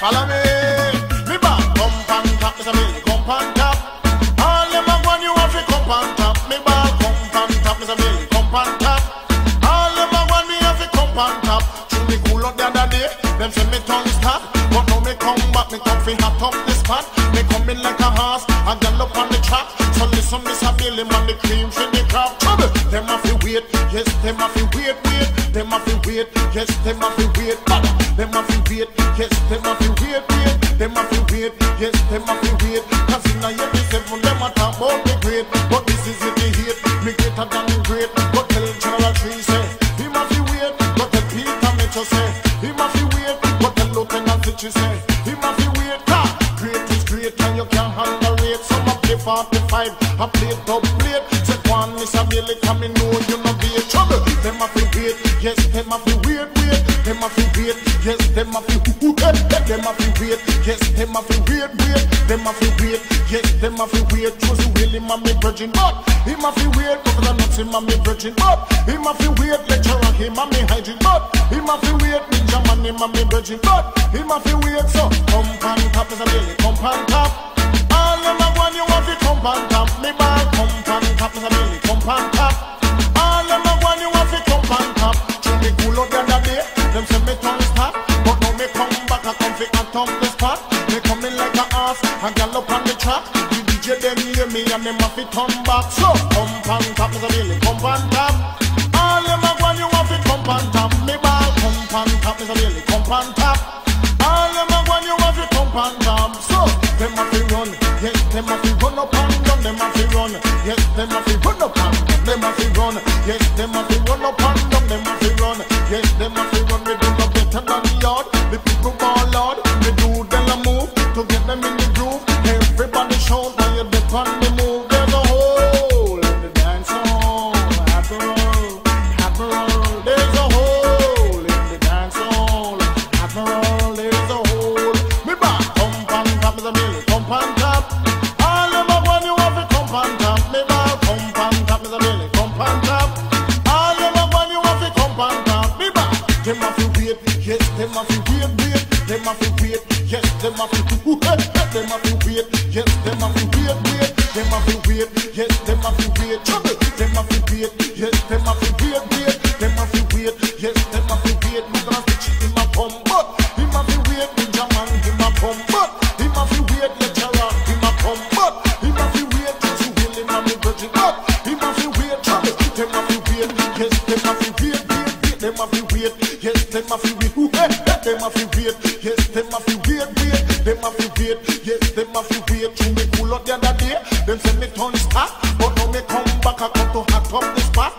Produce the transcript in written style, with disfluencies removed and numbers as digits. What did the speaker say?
Follow me. Me back, come pan top, Mr. Billy, come pan top. All them a want you have to come pan top. Me back, come pan top, Mr. Billy, come pan top. All them a want me have to come pan top. Should me cool up the other day, them say me tongue stop. But now me come back, me come fi hot up this spot. Me come in like a horse, I gallop on the track. So listen, Mr. Billy, man, the cream for the crowd. Trouble, them a fi wait, yes, them a fi wait, wait. Them a fi wait, yes, them a fi wait. Them a fi wait, yes, them a fi wait, wait. Them a fi wait, yes, them a fi wait. Cause in a year, me seven, them a talk about me great. But this is it, they hate, me greater than great. But tell General Tree, say, him a fi wait. But tell Peter Metro, say, him a fi wait. But tell Lieutenant Fitchy, say, him a fi wait. Great is great and you can't handle it. Some a play 45, a play top plate. Say one, Mr. Billy, come in, know you no be a trouble. Them a fi wait, yes, them a fi wait, wait. Them a fi wait, yes, them a fi wait. Them a fi wait, yes, them a fi wait, wait. Them a fi wait, yes, them a fi wait. Josie Willie, man, me virgin, but him a fi wait. Because I'm not him, man, me virgin, but him a fi wait. Lecturer, him a me hygiene, but him a fi wait. Ninja man, him a me virgin, but him a fi wait. So come pan top, Mr. Billy, come pan top. All them a want you have to come pan top. Me ball, come pan top, Mr. Billy, come pan top. All them a want you have to come pan top. Should me cool out the other day, them say me tongue stop. But now me come back, I come fi and top the spot. Me come in like a ass, and gallop on the track. The DJ them hear me and them have to turn back. So come pan top, Mr. Billy, come pan top. All them a want you have to come pan top. Me ball, come pan top, Mr. Billy, come pan top. All them a want you have to come pan top. So them have to run, yes, them have to run up and down. Them have to run, yes, them have to run up and down. Them have to run, yes, them have to run up and down. Them have to run, yes, them have to run. We do no better than the yard. The people ball loud, we do them a move to get them in the groove. Everybody shout when you dip on the move. There's a hole in the dance hall. After all, after all, there's a hole in the dance hall. After all, there's a hole. Me back, come pan top, Mr. Billy, come pan top. All them a want you have to come pan top. Me back, come pan top, Mr. Billy, come pan top. All them a want you have to come pan top. Me back, them a fi wait, yes, them a fi wait, wait. Them a fi wait, yes, them a fi wait. Them a fi wait, yes, them a fi wait, wait. Them a fi wait, yes, them a fi wait. Trouble, them a fi wait, yes, them a fi wait, wait. Them a fi wait, yes, them a fi wait. Me gonna stitch it in my bum, but him a fi wait. Ninja man, him a bum, but him a fi wait. Lecturer, him a bum, but him a fi wait. Josie Willie, man, me virgin, but him a fi wait. Trouble, them a fi wait, yes, them a fi wait, wait. Them a fi wait, yes, them a fi wait. Them a fi wait, yes, them a fi wait, wait. Them a fi wait, yes, them a fi wait. To me cool out the other day, them say me turn stop, but now me come back, I come to hot up the spot.